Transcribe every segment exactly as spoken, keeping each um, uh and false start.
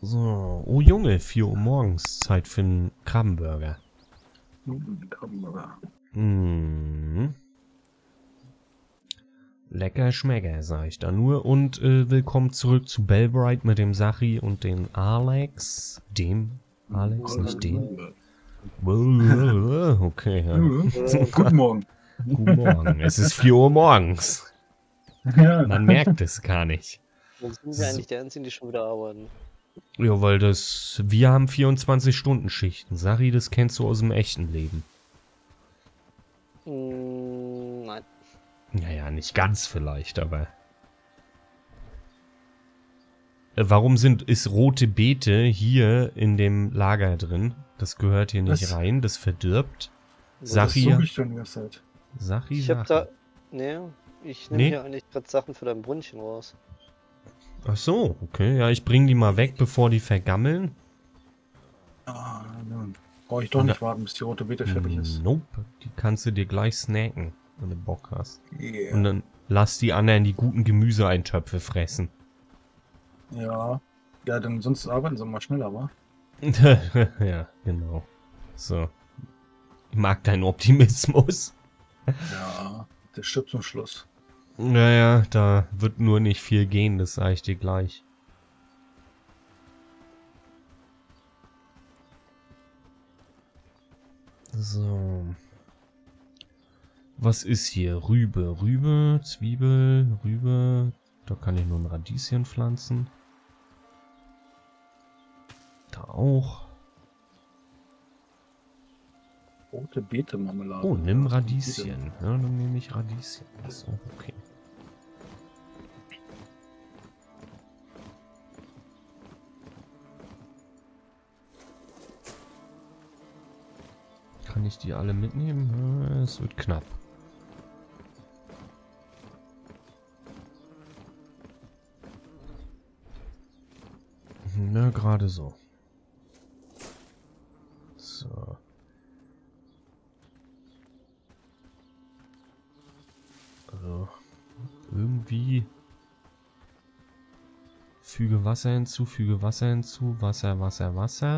So, oh Junge, vier Uhr morgens, Zeit für einen Krabbenburger. Krabbenburger. Mmh. Lecker Schmecker, sag ich da nur. Und äh, willkommen zurück zu Bellbright mit dem Sachi und dem Alex. Dem Alex, nicht den. Okay, ja. Guten Morgen. Guten Morgen. Es ist vier Uhr morgens. Ja. Man merkt es gar nicht. Dann sind wir eigentlich die Einzigen, die schon wieder arbeiten. Ja, weil das... Wir haben vierundzwanzig Stunden Schichten. Sachi, das kennst du aus dem echten Leben. Mm, nein. Naja, nicht ganz vielleicht, aber... Äh, Warum sind ist rote Beete hier in dem Lager drin? Das gehört hier nicht Was? rein, das verdirbt. Das Sachi, suche ich schon die ganze Zeit. Sachi, Ich hab Sachi. da. Nee, ich nehme Nee? hier eigentlich gerade Sachen für dein Brünnchen raus. Ach so, okay. Ja, ich bring die mal weg, bevor die vergammeln. Ah, nun. Brauche ich doch nicht warten, bis die rote Beete fertig ist. Nope, die kannst du dir gleich snacken, wenn du Bock hast. Yeah. Und dann lass die anderen die guten Gemüseeintöpfe fressen. Ja. Ja, dann sonst arbeiten sie mal schneller, wa? Ja, genau. So. Ich mag deinen Optimismus. Ja. Der stirbt zum Schluss. Naja, da wird nur nicht viel gehen, das sage ich dir gleich. So. Was ist hier? Rübe, Rübe, Zwiebel, Rübe. Da kann ich nur ein Radieschen pflanzen. Da auch. Rote Beete Marmelade. Oh, nimm Was kommt die denn? Radieschen. Ja, dann nehme ich Radieschen. So, okay. Kann ich die alle mitnehmen? Ja, es wird knapp. Na, gerade so. So. Also, irgendwie füge Wasser hinzu, füge Wasser hinzu, Wasser, Wasser, Wasser.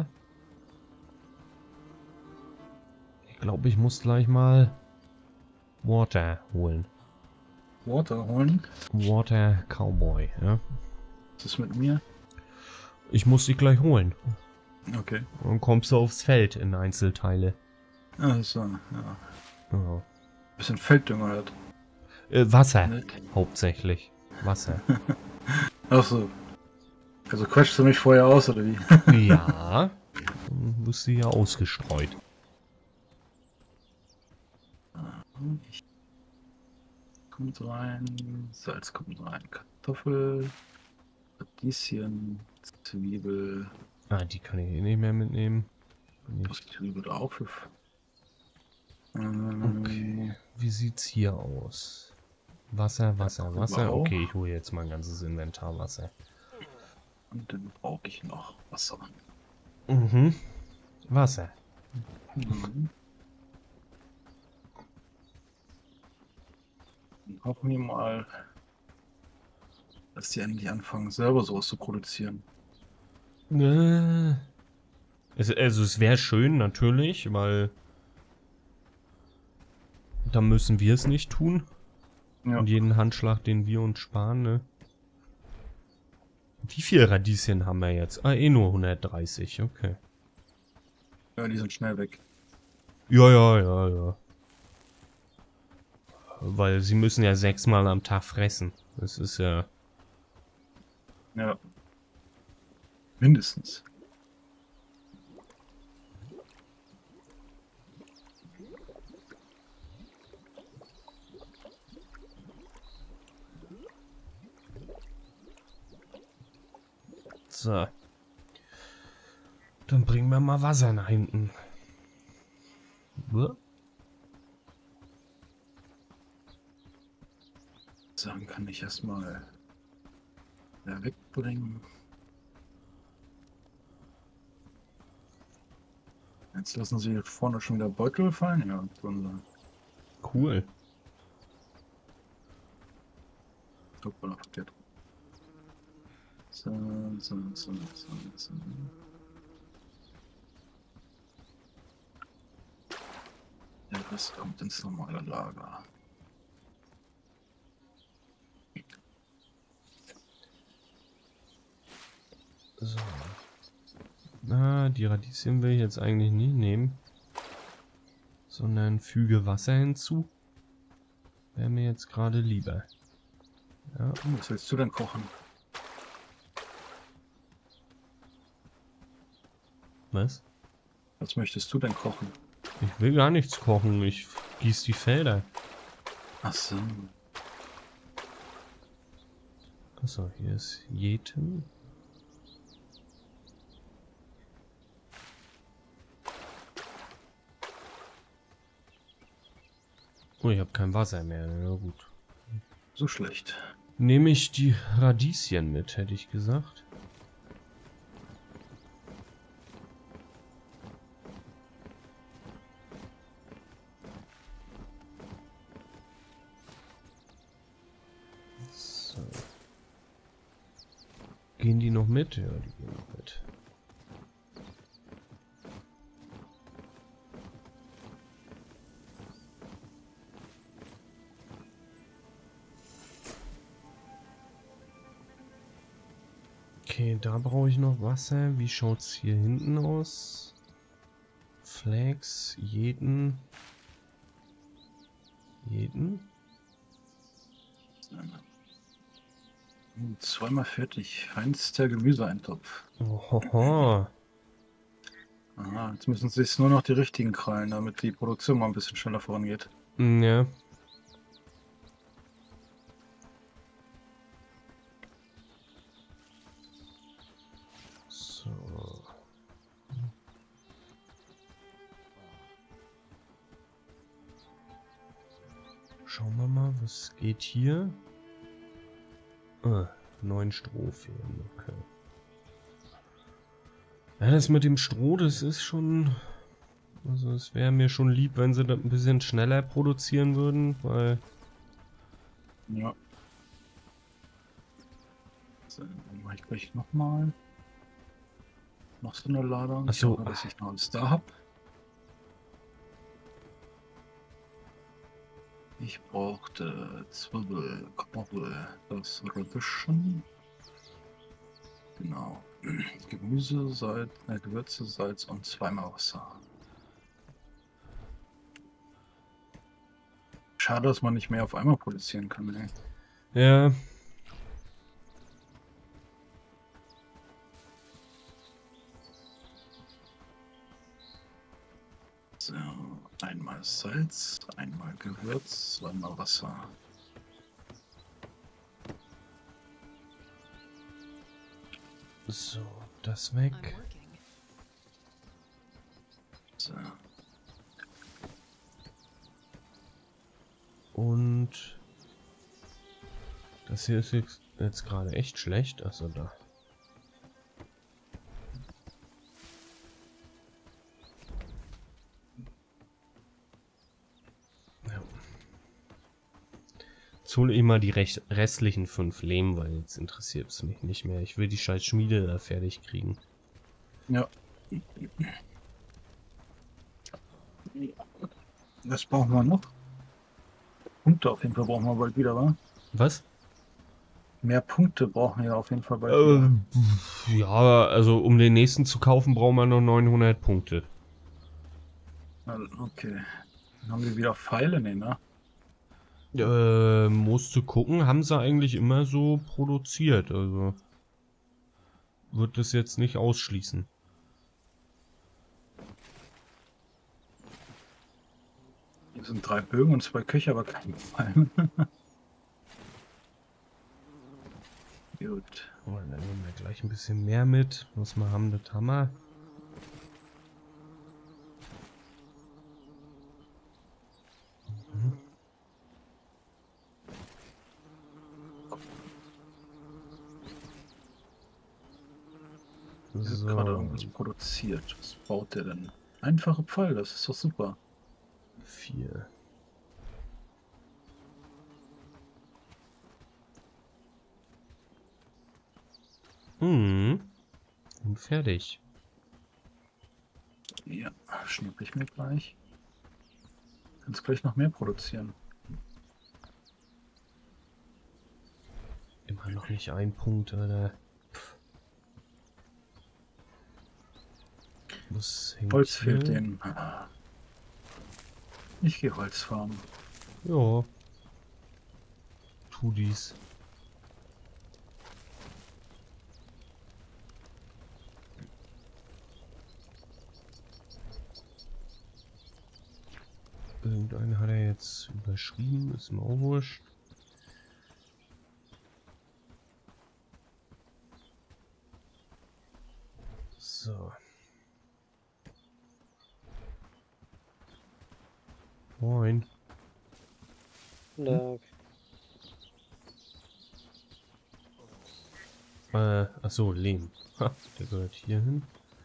Ich glaube, ich muss gleich mal Water holen. Water holen. Water Cowboy, ja. Was ist mit mir? Ich muss dich gleich holen. Okay. Dann kommst du aufs Feld in Einzelteile. Also, ja. Ja. Bisschen Felddünger halt. Äh, Wasser, Ne? hauptsächlich. Wasser. Achso. Also quetschst du mich vorher aus, oder wie? Ja. Dann wirst du ja ausgestreut. Kommt rein, Salz kommt rein, Kartoffel, Radieschen, Zwiebel. Ah, die kann ich eh nicht mehr mitnehmen. Was Nicht. Zwiebel auch für. Ähm, Okay. Wie sieht's hier aus? Wasser, Wasser, Ja, Wasser. auch. Okay, ich hole jetzt mein ganzes Inventar Wasser. Und dann brauche ich noch Wasser. Mhm. Wasser. Mhm. Dann hoffen wir mal, dass die endlich anfangen, selber sowas zu produzieren. Äh. Es, also es wäre schön, natürlich, weil da müssen wir es nicht tun. Ja. Und jeden Handschlag, den wir uns sparen, ne? Wie viele Radieschen haben wir jetzt? Ah, eh nur hundertdreißig, okay. Ja, die sind schnell weg. Ja, ja, ja, ja. Weil sie müssen ja sechsmal am Tag fressen. Das ist ja... Ja. Mindestens. So. Dann bringen wir mal Wasser nach hinten. Uah. Sagen kann ich erstmal ja, wegbringen. Jetzt lassen sie hier vorne schon wieder Beutel fallen. Ja, so. Cool. Guck mal, verkehrt. So. So, so, so, so, so. Der Rest kommt ins normale Lager. So. Na, die Radieschen will ich jetzt eigentlich nicht nehmen. Sondern füge Wasser hinzu. Wäre mir jetzt gerade lieber. Ja. Was willst du denn kochen? Was? Was möchtest du denn kochen? Ich will gar nichts kochen. Ich gieße die Felder. Ach so. Achso, hier ist Jeten. Oh, ich habe kein Wasser mehr. Na gut. So schlecht. Nehme ich die Radieschen mit, hätte ich gesagt. So. Gehen die noch mit? Ja, die gehen noch mit. Okay, da brauche ich noch Wasser. Wie schaut es hier hinten aus? Flags, jeden. Jeden? Zweimal fertig. Feinster Gemüseeintopf. Ohoho. Aha, jetzt müssen sie sich nur noch die richtigen krallen, damit die Produktion mal ein bisschen schneller vorangeht. Ja. So. Schauen wir mal, was geht hier? Ah, neun Stroh fehlen, okay. Ja, das mit dem Stroh, das ist schon... Also es wäre mir schon lieb, wenn sie das ein bisschen schneller produzieren würden, weil... Ja. So, dann mache ich gleich nochmal. Noch so eine Ladung. Ach so. Ich hoffe, dass ich noch alles da habe. Ich brauchte Zwiebel, Knoblauch, das Radieschen. Genau. Gemüse, Salz, äh, Gewürze, Salz und zweimal Wasser. Schade, dass man nicht mehr auf einmal produzieren kann. Ey. Ja. So, einmal Salz, einmal Gewürz, zweimal Wasser. So, das weg. So. Und das hier ist jetzt, jetzt gerade echt schlecht. Also da. Ja. Jetzt hole ich mal die recht, restlichen fünf Lehm, weil jetzt interessiert es mich nicht mehr. Ich will die scheiß Schmiede da fertig kriegen. Ja. Was brauchen wir noch? Punkte auf jeden Fall brauchen wir bald wieder, wa? Was? Mehr Punkte brauchen wir auf jeden Fall bald Ähm, ja, also um den nächsten zu kaufen, brauchen wir noch neunhundert Punkte. wieder. Okay. Dann haben wir wieder Pfeile, ne, ne? Äh, musst du gucken, haben sie eigentlich immer so produziert, also wird das jetzt nicht ausschließen. Hier sind drei Bögen und zwei Köche, aber keine Pfeile. Gut. Oh, dann nehmen wir gleich ein bisschen mehr mit. Was wir haben, das Hammer. Mhm. Es ist So. gerade irgendwas produziert. Was baut der denn? Einfache Pfeil, das ist doch super. Vier. Mhm. Und fertig. Ja, schnapp ich mir gleich. Kannst gleich noch mehr produzieren. Immer noch nicht ein Punkt, Alter. Pff. Was hängt Holz hier? fehlt denen. Ich gehe Holz farmen. Ja. Tu dies. Irgendeiner hat er jetzt überschrieben, ist mir auch wurscht. So. Moin. Hm? Äh, achso, Lehm. Ha, der gehört hier hin.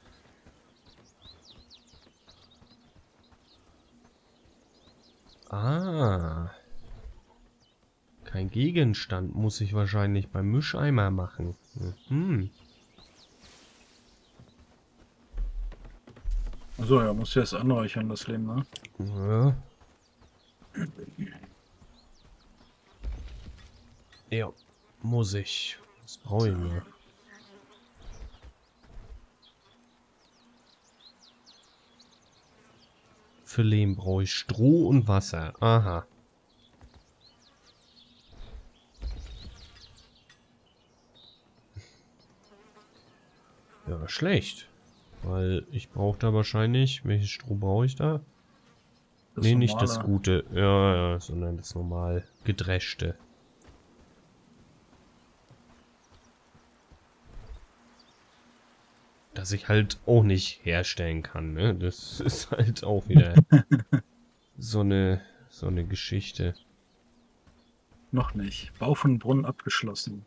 Ah. Kein Gegenstand muss ich wahrscheinlich beim Mischeimer machen. Mhm. Achso, ja, muss ja es anreichern, das Leben, ne? Ja. Ja, muss ich. Was brauche ich nur? Für Lehm brauche ich Stroh und Wasser. Aha. Ja, schlecht. Weil ich brauche da wahrscheinlich... Welches Stroh brauche ich da? Das Nee, nicht das normale. Gute. Ja, ja, sondern das normal gedreschte. Das ich halt auch nicht herstellen kann, ne? Das ist halt auch wieder so eine, so eine Geschichte. Noch nicht. Bau von Brunnen abgeschlossen.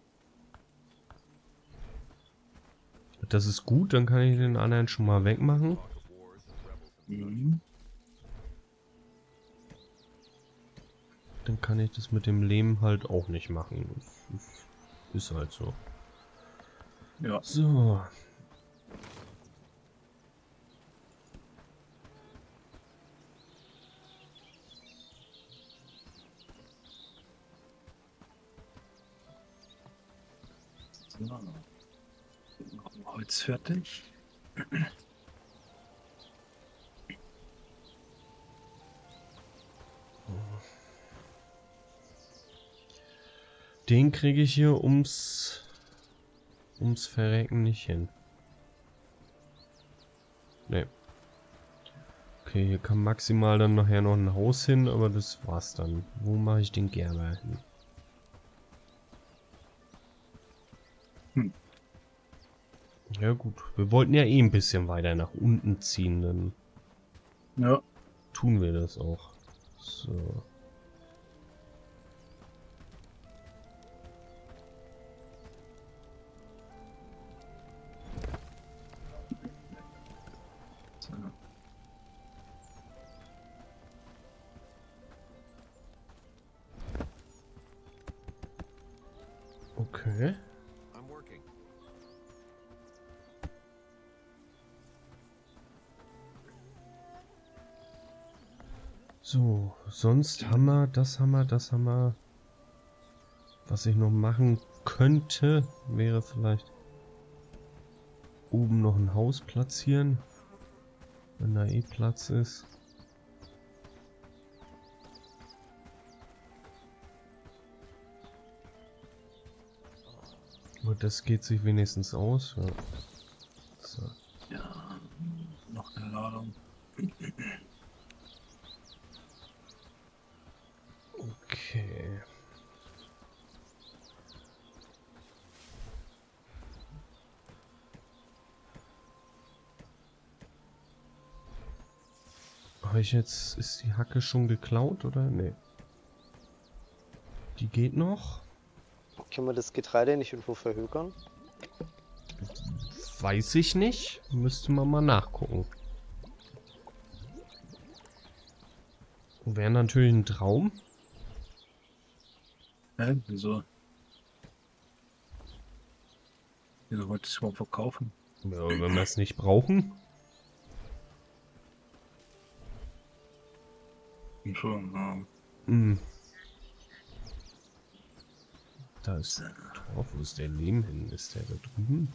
Das ist gut, dann kann ich den anderen schon mal wegmachen. Mhm. Dann kann ich das mit dem Lehm halt auch nicht machen. Das ist, ist halt so. Ja. So. So. Noch Holz fertig. Den kriege ich hier ums ums Verrecken nicht hin. Ne. Okay, hier kann maximal dann nachher noch ein Haus hin, aber das war's dann. Wo mache ich den Gerber hin? Hm. Ja gut, wir wollten ja eh ein bisschen weiter nach unten ziehen, dann Ja. tun wir das auch. So. So. Okay. So, sonst haben wir, das haben wir, das haben wir. Was ich noch machen könnte, wäre vielleicht oben noch ein Haus platzieren, wenn da eh Platz ist. Aber das geht sich wenigstens aus. Ja. So. Ja. Noch eine Ladung. Okay. Habe ich jetzt, ist die Hacke schon geklaut oder? Nee. Die geht noch? Können wir das Getreide nicht irgendwo verhökern? Weiß ich nicht. Müsste man mal nachgucken. Wäre natürlich ein Traum. Hä? Wieso? Wieso wollt ihr es überhaupt verkaufen? Ja, wenn wir es nicht brauchen. Schon, ja. Hm. Da ist der Torf. Wo ist der Lehm hin? Ist der da drüben?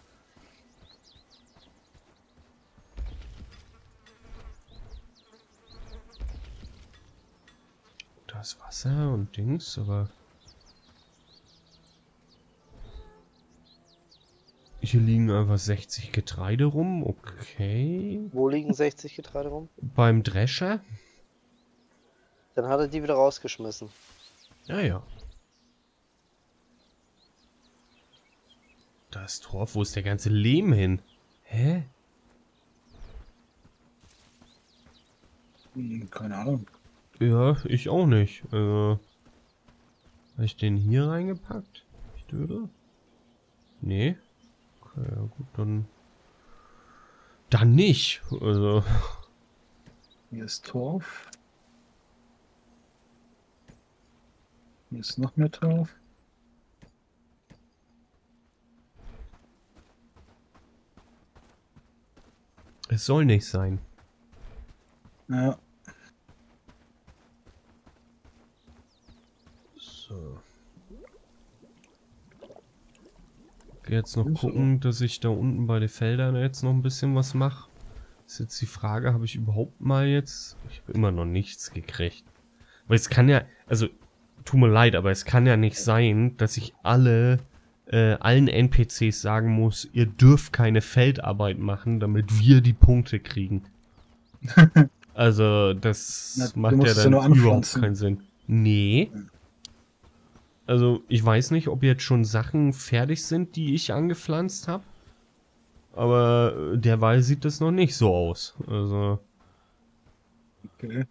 Da ist Wasser und Dings, aber... Hier liegen einfach sechzig Getreide rum, okay. Wo liegen sechzig Getreide rum? Beim Drescher? Dann hat er die wieder rausgeschmissen. Ja, ja. Da ist Torf, wo ist der ganze Lehm hin? Hä? Hm, keine Ahnung. Ja, ich auch nicht. Also, habe ich den hier reingepackt? Ich döde? Nee. Okay, ja gut, dann... Dann nicht. Also... Hier ist Torf. Hier ist noch mehr Torf. Es soll nicht sein. Ja. So. Jetzt noch Ist gucken, dass ich da unten bei den Feldern jetzt noch ein bisschen was mache. Ist jetzt die Frage, habe ich überhaupt mal jetzt... Ich habe immer noch nichts gekriegt. Weil es kann ja... Also, tut mir leid, aber es kann ja nicht sein, dass ich alle... Äh, allen N P Cs sagen muss, ihr dürft keine Feldarbeit machen, damit wir die Punkte kriegen. Also, das Na, du macht musst ja es ja dann nur überhaupt anpflanzen. keinen Sinn. Nee. Also, ich weiß nicht, ob jetzt schon Sachen fertig sind, die ich angepflanzt habe. Aber derweil sieht das noch nicht so aus. Also, Okay.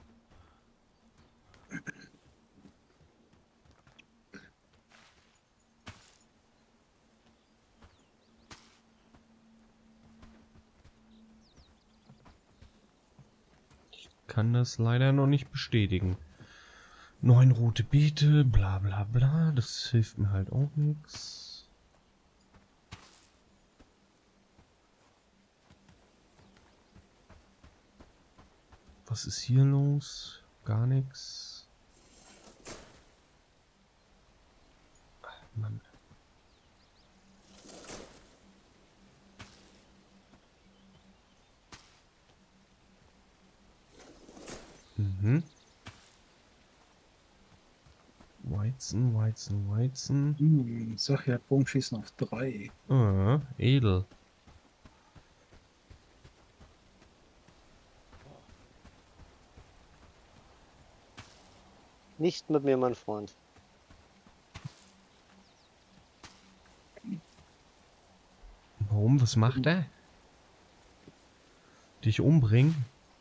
kann das leider noch nicht bestätigen. Neun rote Beete, bla bla bla. Das hilft mir halt auch nichts. Was ist hier los? Gar nichts. Mann. Mhm. Weizen, Weizen, Weizen. Hm, ich sag ja, Bogenschießen auf drei. Ah, edel. Nicht mit mir, mein Freund. Warum? Was macht er? Dich umbringen?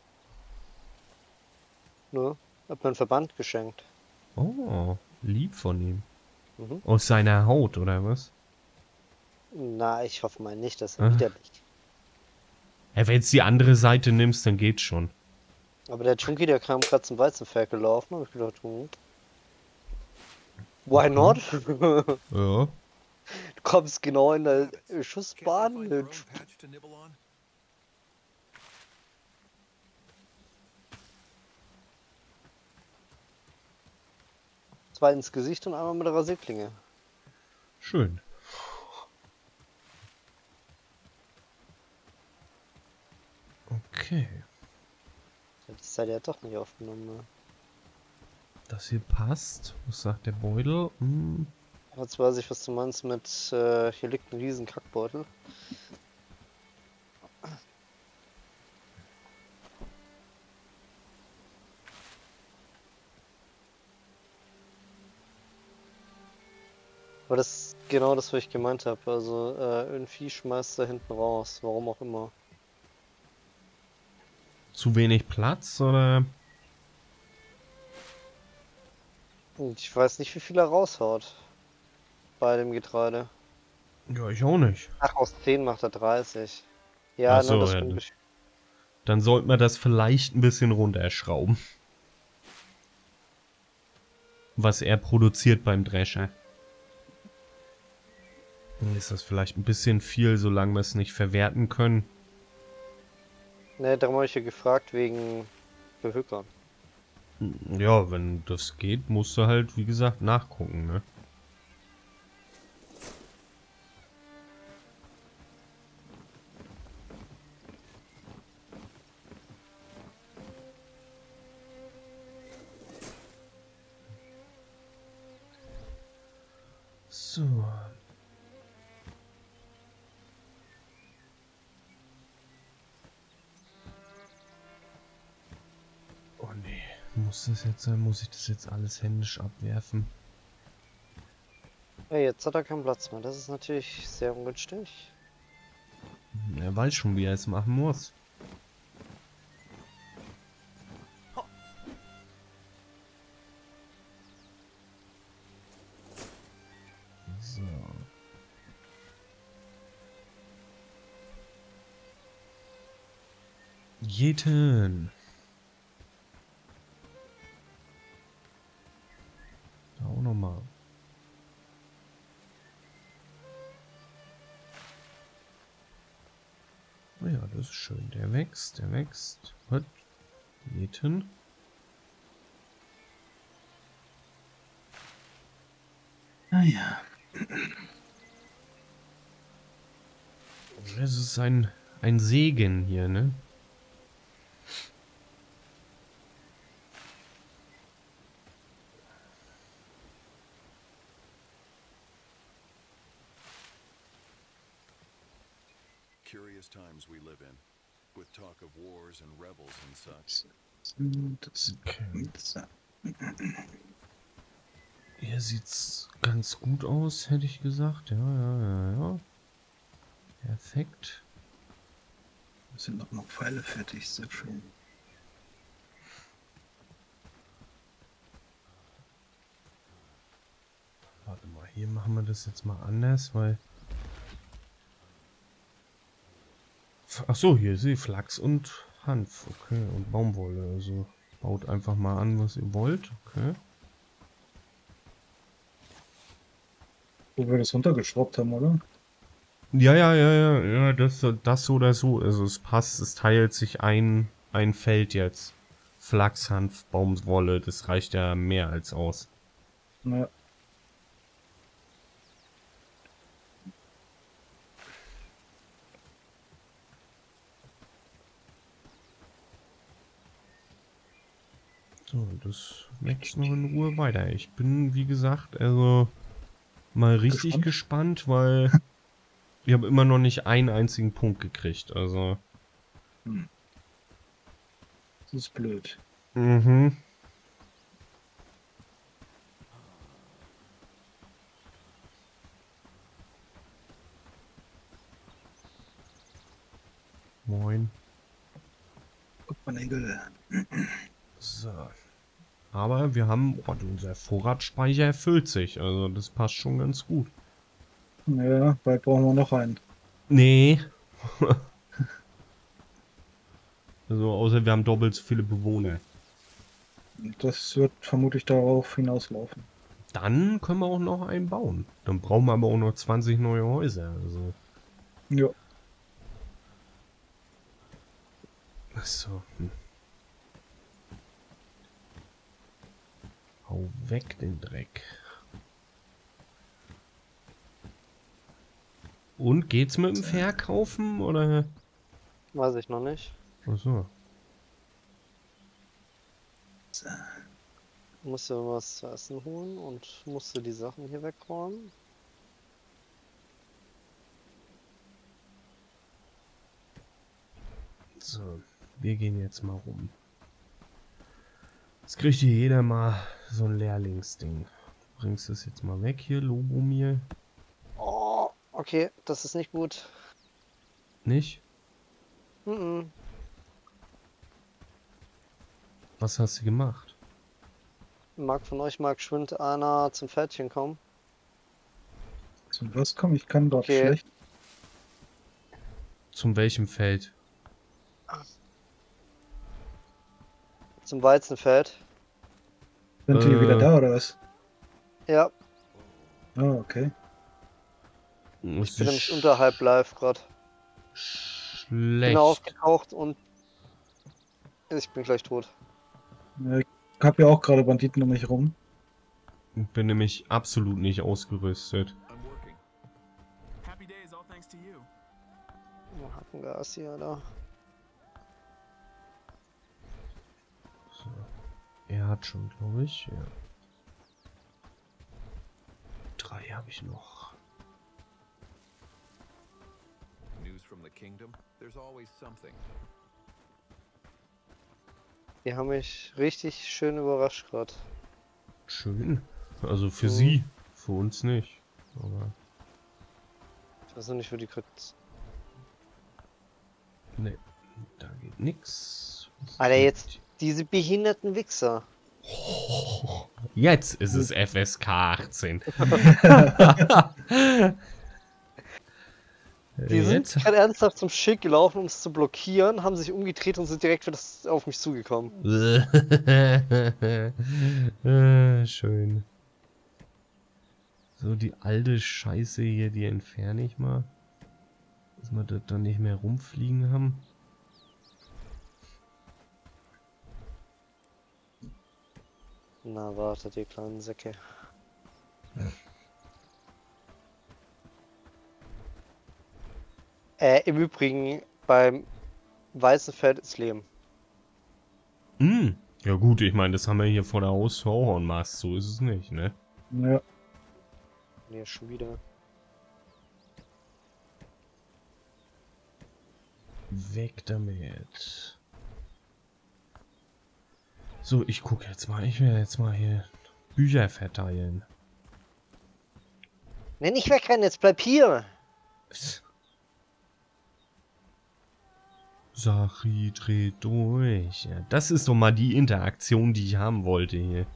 Ne? Hab mir einen Verband geschenkt. Oh, lieb von ihm. Mhm. Aus seiner Haut, oder was? Na, ich hoffe mal nicht, dass Ah. er widerlich. Ja, wenn jetzt die andere Seite nimmst, dann geht's schon. Aber der Chunky, der kam gerade zum Weizenfeld gelaufen, hab ich gedacht, hm. Why not? Du Ja. kommst genau in der äh, Schussbahn. äh, tsch- Zwei ins Gesicht und einmal mit der Rasierklinge. Schön. Okay. Das seid ihr doch nicht aufgenommen. Ne? Das hier passt. Was sagt der Beutel? Hm. Jetzt weiß ich, was du meinst mit, äh, hier liegt ein riesen Kackbeutel. Aber das ist genau das, was ich gemeint habe. Also, äh, ein Vieh schmeißt da hinten raus. Warum auch immer. Zu wenig Platz, oder? Und ich weiß nicht, wie viel er raushaut. Bei dem Getreide. Ja, ich auch nicht. Ach, aus zehn macht er dreißig. Ja, Ach so, ne, das ja, stimmt. das- nicht. Dann sollten wir das vielleicht ein bisschen runterschrauben. Was er produziert beim Drescher. Dann ist das vielleicht ein bisschen viel, solange wir es nicht verwerten können. Ne, darum habe ich ja gefragt wegen Behökern. Ja, wenn das geht, musst du halt, wie gesagt, nachgucken, ne? So. Oh nee, muss das jetzt sein? Muss ich das jetzt alles händisch abwerfen? Ja, jetzt hat er keinen Platz mehr. Das ist natürlich sehr ungünstig. Er weiß schon, wie er es machen muss. So. Jeden. Da auch nochmal. Oh ja, das ist schön. Der wächst, der wächst. Was? Jeden. Ah ja. Es ist ein, ein Segen hier, ne? Curious times we live in, with talk of wars and rebels and such. Das Okay. so. Hier sieht's ganz gut aus, hätte ich gesagt. Ja, ja, ja, ja. Perfekt. Sind auch noch Pfeile fertig, sehr schön. Warte mal, hier machen wir das jetzt mal anders, weil... Ach so, hier sehe ich Flachs und Hanf. Okay, und Baumwolle. Also baut einfach mal an, was ihr wollt. Okay. Wo wir das runtergeschraubt haben, oder? Ja, ja, ja, ja, ja, das, das oder so. Also es passt, es teilt sich ein, ein Feld jetzt. Flachs, Hanf, Baumwolle, das reicht ja mehr als aus. Ja. So, das wächst noch in Ruhe weiter. Ich bin, wie gesagt, also mal richtig gespannt, Gespannt? weil ich habe immer noch nicht einen einzigen Punkt gekriegt. Also. Hm. Das ist blöd. Mhm. Moin. Guck mal, Nägel. So. Aber wir haben, oh, unser Vorratsspeicher erfüllt sich. Also das passt schon ganz gut. Ja, bald brauchen wir noch einen. Nee. Also außer wir haben doppelt so viele Bewohner. Das wird vermutlich darauf hinauslaufen. Dann können wir auch noch einen bauen. Dann brauchen wir aber auch noch zwanzig neue Häuser. Also. Ja. Achso. Hm. Hau weg den Dreck. Und geht's mit dem Verkaufen oder? Weiß ich noch nicht. Achso. So. Musst du was zu essen holen und musst du die Sachen hier wegräumen. So, wir gehen jetzt mal rum. Jetzt kriegt hier jeder mal so ein Lehrlingsding. Du bringst das jetzt mal weg hier, Lobomir. Oh, okay, das ist nicht gut. Nicht? Mhm. Was hast du gemacht? Mag von euch mag geschwind einer zum Pferdchen kommen. Zum was kommen? Ich kann dort Okay. schlecht. Zum welchem Feld? Zum Weizenfeld. Sind die Äh. wieder da oder was? Ja, Ah, okay. Ich bin nämlich unterhalb live gerade. Schlecht. Bin aufgetaucht und ich bin gleich tot. Ja, ich hab ja auch gerade Banditen um mich rum. Ich bin nämlich absolut nicht ausgerüstet. I'm working. Happy days, all thanks to you. Oh, Hackengas hier, da. So. Er hat schon, glaube ich. Ja. Drei habe ich noch. News from the kingdom? There's always something. Die haben mich richtig schön überrascht gerade. Schön. Also für Mhm. sie. Für uns nicht. Aber. Ich weiß noch nicht, wo die gerade. Ne. Da geht nix. Was Alter, geht? jetzt diese behinderten Wichser. Oh, jetzt ist es F S K achtzehn. Die sind Jetzt? gerade ernsthaft zum Schild gelaufen, um es zu blockieren, haben sich umgedreht und sind direkt wieder auf mich zugekommen. Äh, Schön. So, die alte Scheiße hier, die entferne ich mal. Dass wir das dann nicht mehr rumfliegen haben. Na, warte, die kleinen Säcke. Äh, im Übrigen, beim Weißenfeld ist Leben. Hm. Ja gut, ich meine, das haben wir hier vor der Haustür auch en masse. So ist es nicht, ne? Ja. Nee, schon wieder. Weg damit. So, ich gucke jetzt mal. Ich werde jetzt mal hier Bücher verteilen. Ne, nicht wegrennen, jetzt bleib hier! Sachi dreht durch. Ja, das ist doch mal die Interaktion, die ich haben wollte hier.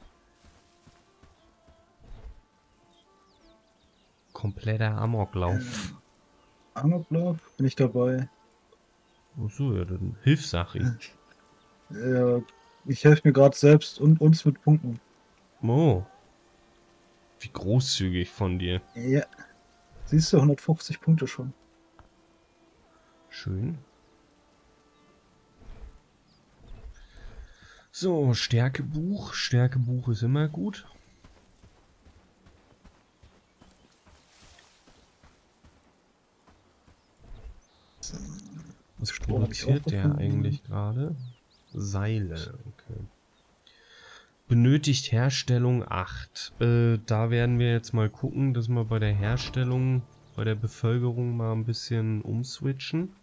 Kompletter Amoklauf. Amoklauf, bin ich dabei. Achso, ja, dann hilf Sachi. Ja, ich helfe mir gerade selbst und uns mit Punkten. Oh. Wie großzügig von dir. Ja. Siehst du, hundertfünfzig Punkte schon. Schön. So, Stärkebuch. Stärkebuch ist immer gut. Was produziert der eigentlich gerade? Seile, okay. Benötigt Herstellung acht. Äh, da werden wir jetzt mal gucken, dass wir bei der Herstellung, bei der Bevölkerung mal ein bisschen umswitchen.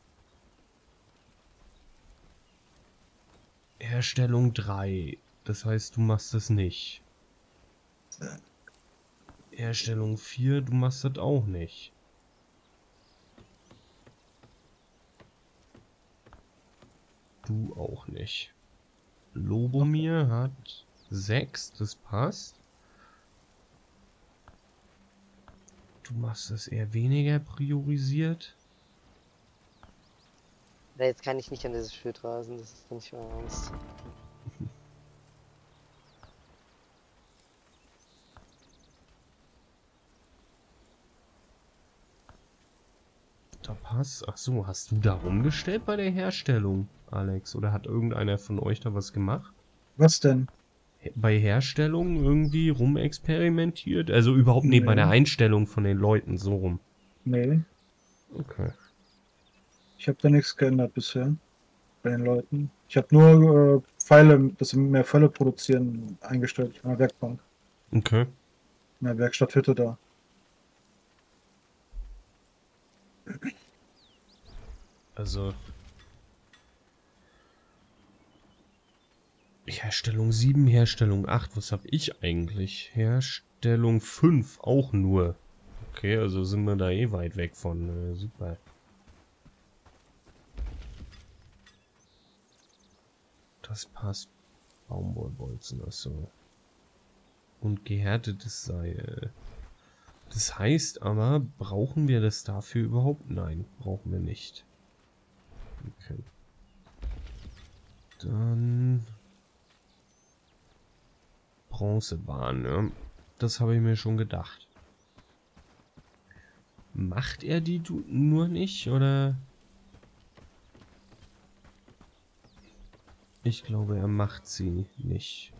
Herstellung drei. Das heißt, du machst das nicht. Herstellung vier, du machst das auch nicht. Du auch nicht. Lobomir hat sechs, das passt. Du machst das eher weniger priorisiert. Na, jetzt kann ich nicht an dieses Schild rasen, das ist nicht mehr ernst. Da passt. Ach so, hast du da rumgestellt bei der Herstellung, Alex? Oder hat irgendeiner von euch da was gemacht? Was denn? Bei Herstellung irgendwie rumexperimentiert? Also überhaupt nicht, nee, bei der Einstellung von den Leuten, so rum. Nee. Okay. Ich habe da nichts geändert bisher. Bei den Leuten. Ich habe nur äh, Pfeile, dass sie mehr Pfeile produzieren, eingestellt in der Werkbank. Okay. In der Werkstatthütte da. Also. Herstellung sieben, Herstellung acht, was habe ich eigentlich? Herstellung fünf, auch nur. Okay, also sind wir da eh weit weg von. Äh, super. Das passt. Baumwollbolzen, achso. Und gehärtetes Seil. Das heißt aber, brauchen wir das dafür überhaupt? Nein, brauchen wir nicht. Okay. Dann Bronzebahn, ja. Das habe ich mir schon gedacht. Macht er die du nur nicht, oder? Ich glaube, er macht sie nicht.